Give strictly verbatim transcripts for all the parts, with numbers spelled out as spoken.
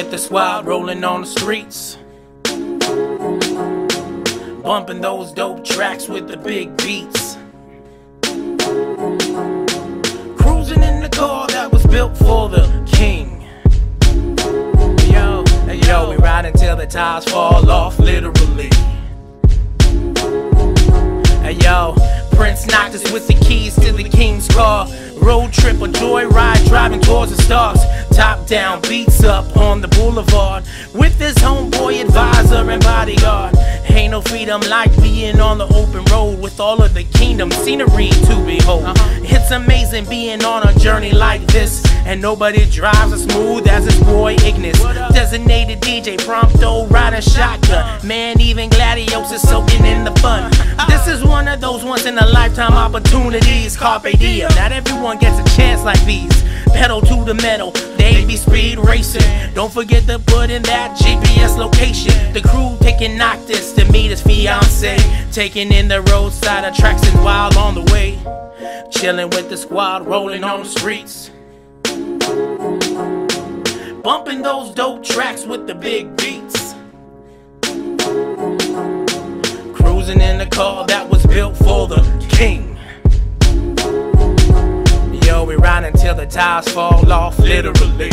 with the squad rolling on the streets, bumping those dope tracks with the big beats, cruising in the car that was built for the king. Yo, yo, we ride until the tires fall off, literally. Hey yo, Prince knocked us with the keys to the king's car. Road trip or joyride, driving towards the stars. Top down, beats up on the boulevard with his homeboy advisor and bodyguard. Ain't no freedom like being on the open road with all of the kingdom scenery to behold. Uh-huh. It's amazing being on a journey like this, and nobody drives as smooth as his boy Ignis. Designated D J Prompto riding shotgun. Man, even Gladios is soaking in the fun. This is one of those once in a lifetime opportunities. Carpe diem. Not everyone gets a chance like these. Pedal to the metal, they be speed racing. Don't forget to put in that G P S location. The crew taking Noctis to meet his fiance, taking in the roadside attractions while on the way, chilling with the squad rolling on the streets, bumping those dope tracks with the big beats, cruising in the car that was built for the king. Yo, we ride until the tires fall off, literally.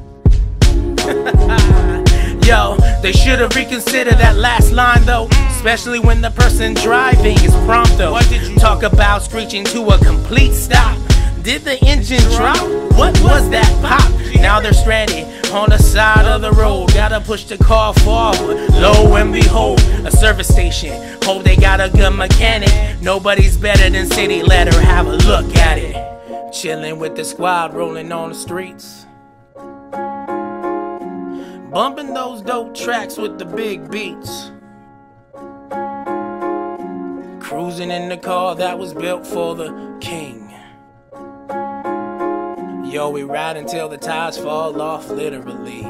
Yo, they should've reconsidered that last line though, especially when the person driving is Prompto. What did you talk about screeching to a complete stop? Did the engine drop? What was that pop? Now they're stranded on the side of the road. Gotta push the car forward. Lo and behold, a service station. Hope they got a good mechanic. Nobody's better than City. Let her have a look at it. Chilling with the squad rolling on the streets, bumping those dope tracks with the big beats, cruising in the car that was built for the king. Yo, we ride until the tires fall off, literally.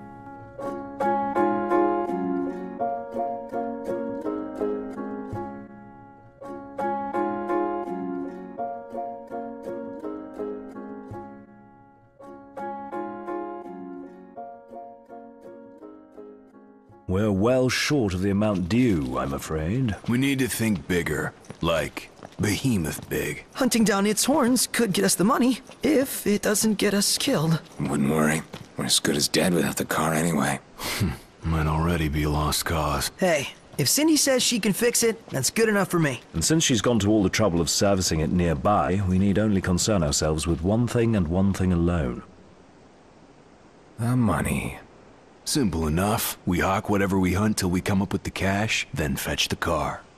We're well short of the amount due, I'm afraid. We need to think bigger, like behemoth big. Hunting down its horns could get us the money, if it doesn't get us killed. Wouldn't worry. We're as good as dead without the car anyway. Might already be a lost cause. Hey, if Cindy says she can fix it, that's good enough for me. And since she's gone to all the trouble of servicing it nearby, we need only concern ourselves with one thing and one thing alone. The money. Simple enough. We hawk whatever we hunt till we come up with the cash, then fetch the car.